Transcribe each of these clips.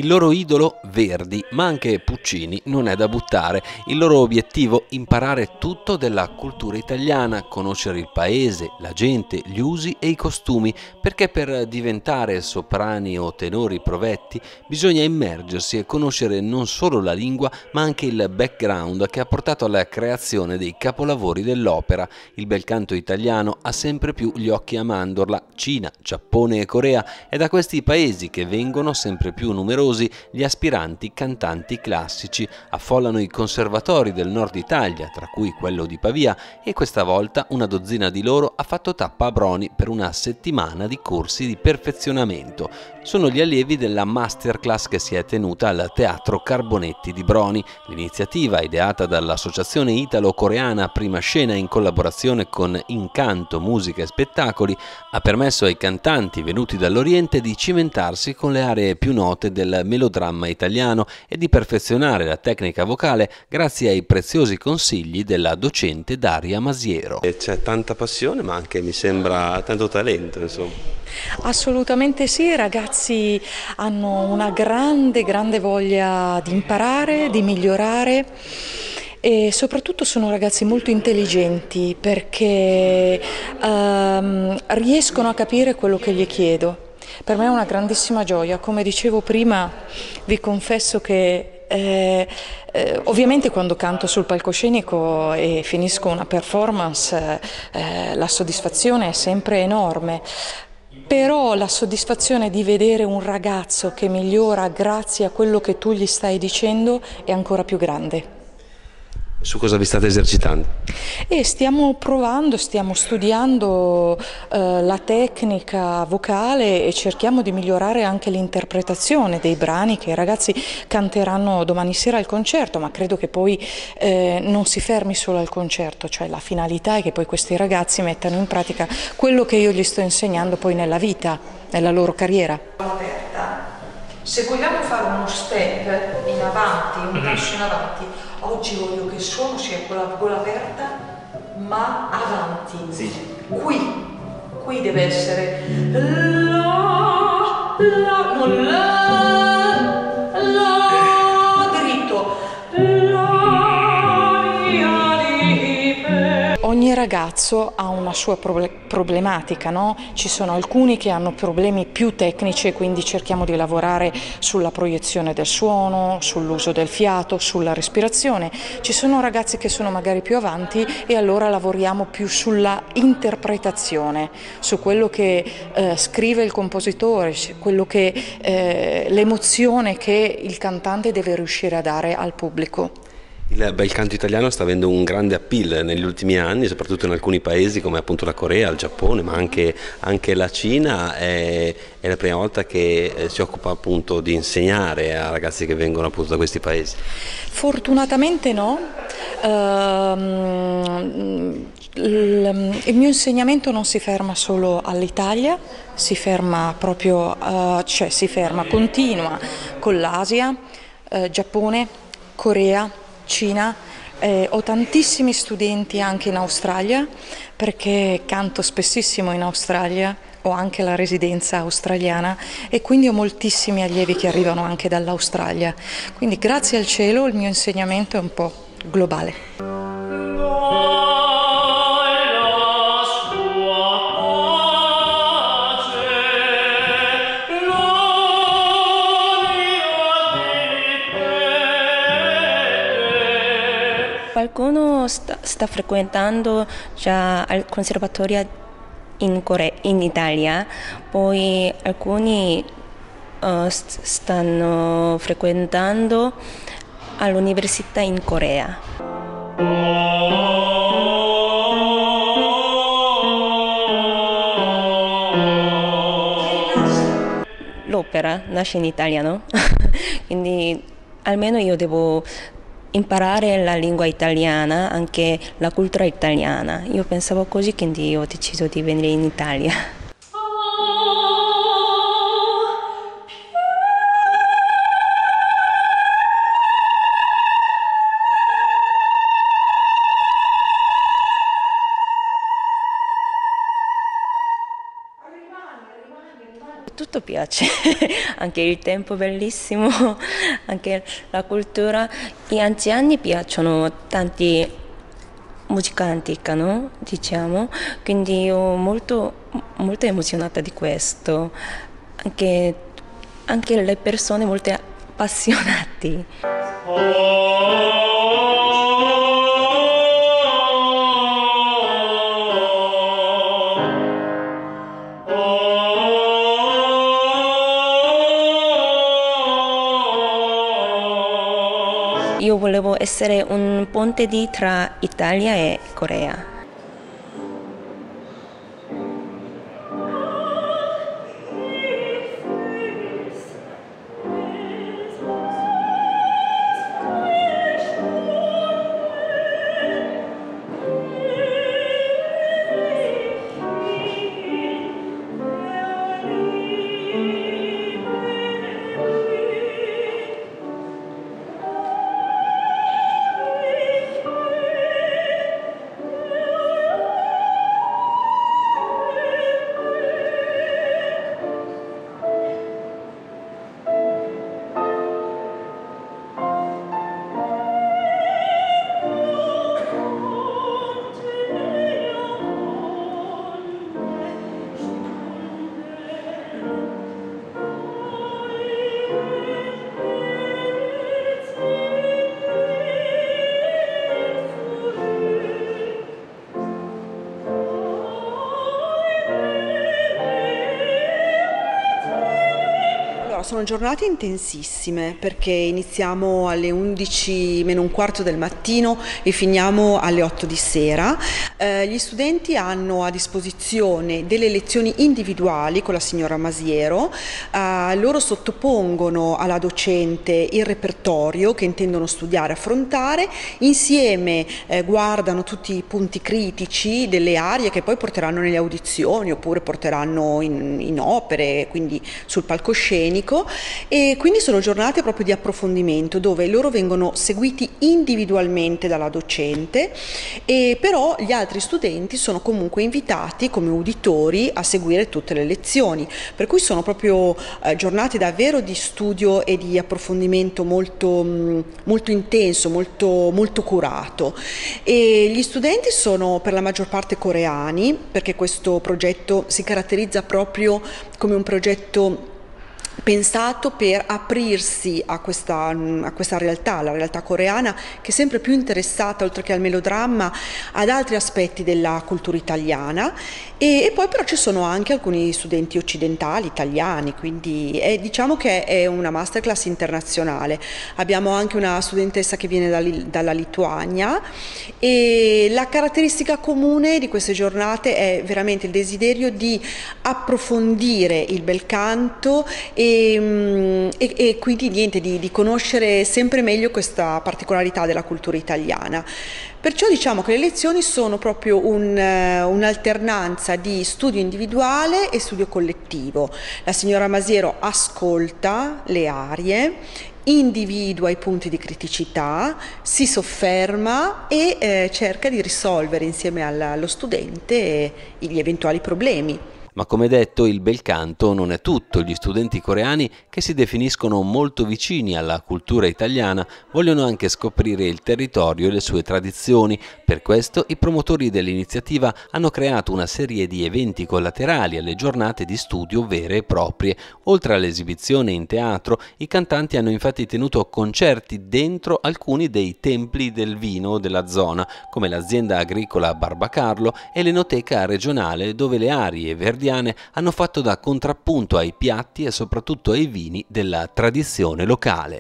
Il loro idolo Verdi, ma anche Puccini, non è da buttare. Il loro obiettivo imparare tutto della cultura italiana, conoscere il paese, la gente, gli usi e i costumi, perché per diventare soprani o tenori provetti bisogna immergersi e conoscere non solo la lingua ma anche il background che ha portato alla creazione dei capolavori dell'opera. Il bel canto italiano ha sempre più gli occhi a mandorla. Cina, Giappone e Corea, è da questi paesi che vengono sempre più numerosi gli aspiranti cantanti classici. Affollano i conservatori del nord Italia, tra cui quello di Pavia, e questa volta una dozzina di loro ha fatto tappa a Broni per una settimana di corsi di perfezionamento. Sono gli allievi della masterclass che si è tenuta al Teatro Carbonetti di Broni. L'iniziativa, ideata dall'Associazione Italo-Coreana Prima Scena in collaborazione con Incanto Musica e Spettacoli, ha permesso ai cantanti venuti dall'Oriente di cimentarsi con le aree più note del melodramma italiano e di perfezionare la tecnica vocale grazie ai preziosi consigli della docente Daria Masiero. C'è tanta passione, ma anche mi sembra tanto talento, insomma. Assolutamente sì, i ragazzi hanno una grande voglia di imparare, di migliorare. E soprattutto sono ragazzi molto intelligenti perché riescono a capire quello che gli chiedo. Per me è una grandissima gioia, come dicevo prima, vi confesso che ovviamente quando canto sul palcoscenico e finisco una performance la soddisfazione è sempre enorme. Però la soddisfazione di vedere un ragazzo che migliora grazie a quello che tu gli stai dicendo è ancora più grande. Su cosa vi state esercitando? E stiamo provando, stiamo studiando la tecnica vocale e cerchiamo di migliorare anche l'interpretazione dei brani che i ragazzi canteranno domani sera al concerto, ma credo che poi non si fermi solo al concerto, cioè la finalità è che poi questi ragazzi mettano in pratica quello che io gli sto insegnando poi nella vita, nella loro carriera. Se vogliamo fare uno step in avanti, un passo in avanti, oggi voglio che il suono sia con la gola aperta, ma avanti. Sì. Qui deve essere non dritto. Ogni ragazzo ha una sua problematica, no? Ci sono alcuni che hanno problemi più tecnici e quindi cerchiamo di lavorare sulla proiezione del suono, sull'uso del fiato, sulla respirazione. Ci sono ragazzi che sono magari più avanti e allora lavoriamo più sulla interpretazione, su quello che scrive il compositore, l'emozione che il cantante deve riuscire a dare al pubblico. Il bel canto italiano sta avendo un grande appeal negli ultimi anni, soprattutto in alcuni paesi come appunto la Corea, il Giappone, ma anche la Cina. È la prima volta che si occupa appunto di insegnare a ragazzi che vengono appunto da questi paesi. Fortunatamente no. Il mio insegnamento non si ferma solo all'Italia, si ferma continua con l'Asia, Giappone, Corea, Cina. Ho tantissimi studenti anche in Australia perché canto spessissimo in Australia, ho anche la residenza australiana e quindi ho moltissimi allievi che arrivano anche dall'Australia. Quindi grazie al cielo il mio insegnamento è un po' globale. Qualcuno sta frequentando già al conservatorio in Italia, poi alcuni stanno frequentando all'università in Corea. L'opera nasce in italiano, quindi almeno io devo imparare la lingua italiana, anche la cultura italiana. Io pensavo così, quindi ho deciso di venire in Italia. tutto piace, anche il tempo bellissimo, anche la cultura. Gli anziani piacciono tanti musica antica, no? Diciamo, quindi io molto emozionata di questo, anche le persone molto appassionate. Io volevo essere un ponte tra Italia e Corea. Sono giornate intensissime perché iniziamo alle 11 meno un quarto del mattino e finiamo alle 8 di sera. Gli studenti hanno a disposizione delle lezioni individuali con la signora Masiero, loro sottopongono alla docente il repertorio che intendono studiare e affrontare, insieme guardano tutti i punti critici delle arie che poi porteranno nelle audizioni oppure porteranno in opere, quindi sul palcoscenico. E quindi sono giornate proprio di approfondimento dove loro vengono seguiti individualmente dalla docente, e però gli altri studenti sono comunque invitati come uditori a seguire tutte le lezioni, per cui sono proprio giornate davvero di studio e di approfondimento molto intenso, molto curato. E gli studenti sono per la maggior parte coreani, perché questo progetto si caratterizza proprio come un progetto pensato per aprirsi a questa realtà, la realtà coreana, che è sempre più interessata, oltre che al melodramma, ad altri aspetti della cultura italiana. E poi però ci sono anche alcuni studenti occidentali, italiani, quindi diciamo che è una masterclass internazionale. Abbiamo anche una studentessa che viene dalla Lituania, e la caratteristica comune di queste giornate è veramente il desiderio di approfondire il bel canto e quindi niente, di conoscere sempre meglio questa particolarità della cultura italiana. Perciò diciamo che le lezioni sono proprio un'alternanza di studio individuale e studio collettivo. La signora Masiero ascolta le arie, individua i punti di criticità, si sofferma e cerca di risolvere insieme allo studente gli eventuali problemi. Ma come detto, il bel canto non è tutto. Gli studenti coreani, che si definiscono molto vicini alla cultura italiana, vogliono anche scoprire il territorio e le sue tradizioni. Per questo i promotori dell'iniziativa hanno creato una serie di eventi collaterali alle giornate di studio vere e proprie. Oltre all'esibizione in teatro, i cantanti hanno infatti tenuto concerti dentro alcuni dei templi del vino della zona, come l'azienda agricola Barbacarlo e l'enoteca regionale, dove le arie verdiane hanno fatto da contrappunto ai piatti e soprattutto ai vini della tradizione locale.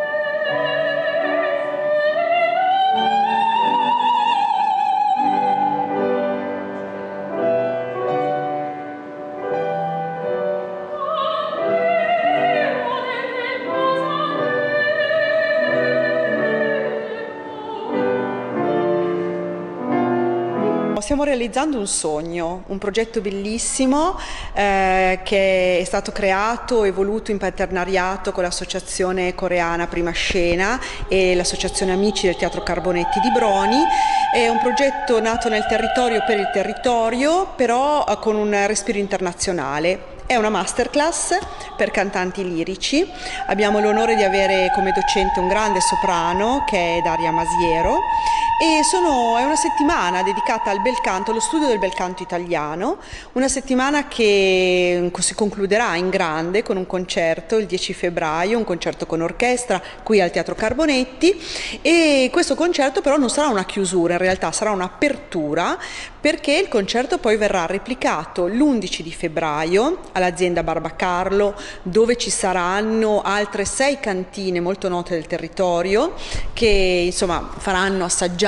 Stiamo realizzando un sogno, un progetto bellissimo che è stato creato e voluto in partenariato con l'associazione coreana Prima Scena e l'associazione Amici del Teatro Carbonetti di Broni. È un progetto nato nel territorio per il territorio, però con un respiro internazionale. È una masterclass per cantanti lirici. Abbiamo l'onore di avere come docente un grande soprano che è Daria Masiero e è una settimana dedicata al bel canto, allo studio del bel canto italiano, una settimana che si concluderà in grande con un concerto il 10 febbraio, un concerto con orchestra qui al Teatro Carbonetti, e questo concerto però non sarà una chiusura, in realtà sarà un'apertura, perché il concerto poi verrà replicato l'11 di febbraio all'azienda Barbacarlo, dove ci saranno altre 6 cantine molto note del territorio che insomma faranno assaggiare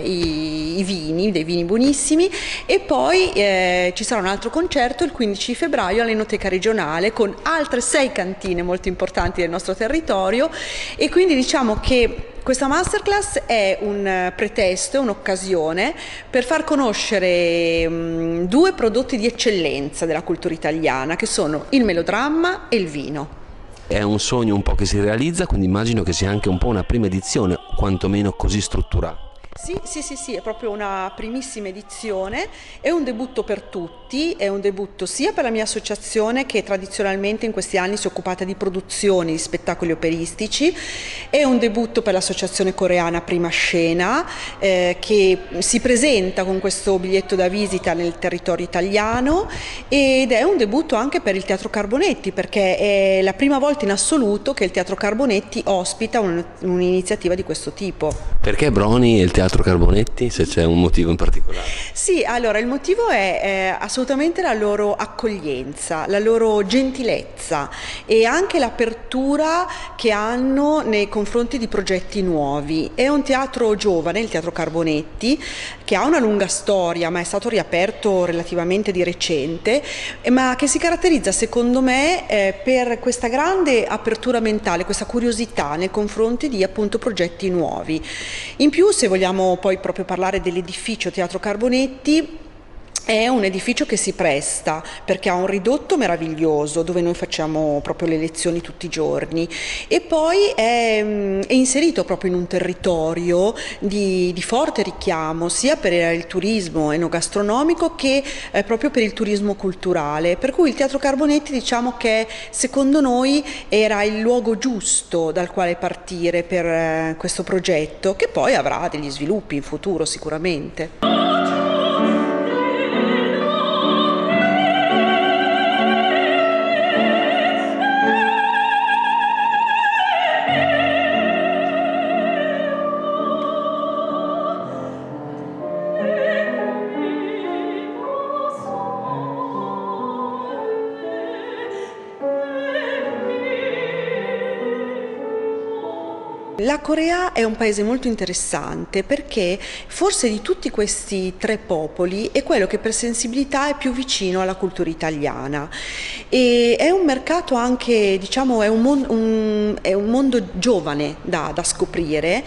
i vini, dei vini buonissimi, e poi ci sarà un altro concerto il 15 febbraio all'Enoteca Regionale con altre 6 cantine molto importanti del nostro territorio, e quindi diciamo che questa masterclass è un pretesto, è un'occasione per far conoscere 2 prodotti di eccellenza della cultura italiana, che sono il melodramma e il vino. È un sogno un po' che si realizza, quindi immagino che sia anche un po' una prima edizione, quantomeno così strutturata. Sì, è proprio una primissima edizione, è un debutto per tutti, è un debutto sia per la mia associazione, che tradizionalmente in questi anni si è occupata di produzioni di spettacoli operistici, è un debutto per l'associazione coreana Prima Scena, che si presenta con questo biglietto da visita nel territorio italiano, ed è un debutto anche per il Teatro Carbonetti, perché è la prima volta in assoluto che il Teatro Carbonetti ospita un'iniziativa di questo tipo. Perché Broni e il Teatro Carbonetti, se c'è un motivo in particolare? Sì, allora il motivo è assolutamente la loro accoglienza, la loro gentilezza e anche l'apertura che hanno nei confronti di progetti nuovi. È un teatro giovane, il Teatro Carbonetti, che ha una lunga storia, ma è stato riaperto relativamente di recente, ma che si caratterizza secondo me per questa grande apertura mentale, questa curiosità nei confronti di appunto progetti nuovi. In più, se vogliamo poi proprio parlare dell'edificio Teatro Carbonetti, è un edificio che si presta perché ha un ridotto meraviglioso dove noi facciamo proprio le lezioni tutti i giorni, e poi è inserito proprio in un territorio di forte richiamo sia per il turismo enogastronomico che proprio per il turismo culturale, per cui il Teatro Carbonetti diciamo che secondo noi era il luogo giusto dal quale partire per questo progetto, che poi avrà degli sviluppi in futuro sicuramente. La Corea è un paese molto interessante perché forse di tutti questi 3 popoli è quello che per sensibilità è più vicino alla cultura italiana, e è un mercato anche, diciamo, è un mondo giovane da scoprire.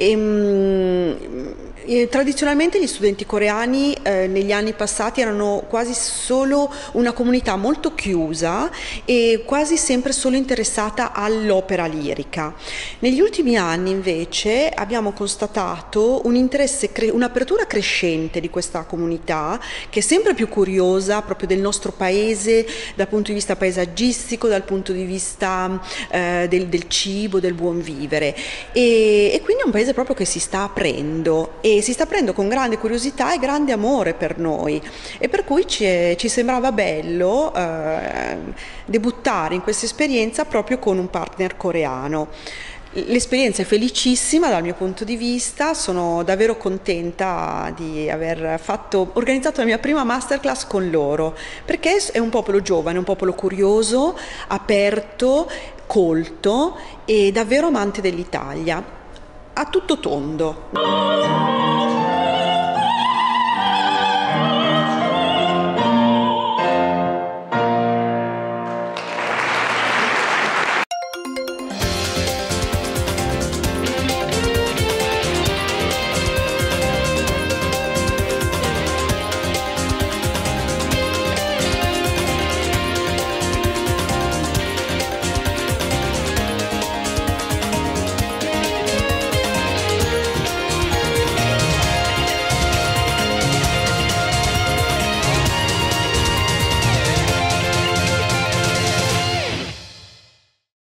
Tradizionalmente gli studenti coreani negli anni passati erano quasi solo una comunità molto chiusa e quasi sempre solo interessata all'opera lirica. Negli ultimi anni invece abbiamo constatato un interesse, un'apertura crescente di questa comunità, che è sempre più curiosa proprio del nostro paese dal punto di vista paesaggistico, dal punto di vista del cibo, del buon vivere, e quindi è un paese proprio che si sta aprendo, e si sta aprendo con grande curiosità e grande amore per noi, e per cui ci sembrava bello debuttare in questa esperienza proprio con un partner coreano. L'esperienza è felicissima dal mio punto di vista, sono davvero contenta di aver organizzato la mia prima masterclass con loro, perché è un popolo giovane, un popolo curioso, aperto, colto e davvero amante dell'Italia, a tutto tondo.